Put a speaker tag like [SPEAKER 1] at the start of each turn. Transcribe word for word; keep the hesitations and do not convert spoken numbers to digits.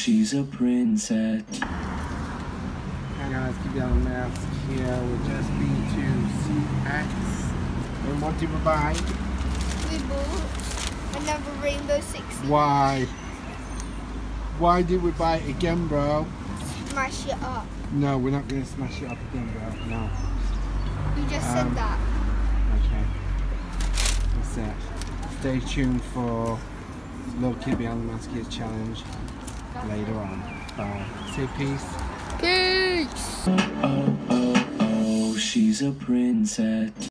[SPEAKER 1] she's a princess.
[SPEAKER 2] Hi guys, keep you on the mask here. We've just been to C X. And what did we buy?
[SPEAKER 3] We bought another Rainbow Six.
[SPEAKER 2] Why? Why did we buy it again, bro?
[SPEAKER 3] Smash it up.
[SPEAKER 2] No, we're not going to smash it up again, bro. No.
[SPEAKER 3] You just
[SPEAKER 2] Um,
[SPEAKER 3] said that.
[SPEAKER 2] Okay. That's it. Stay tuned for Low Kid Behind the Mask Here challenge later on. Bye. Say peace.
[SPEAKER 3] Peace!
[SPEAKER 1] Oh, oh, oh, she's a princess.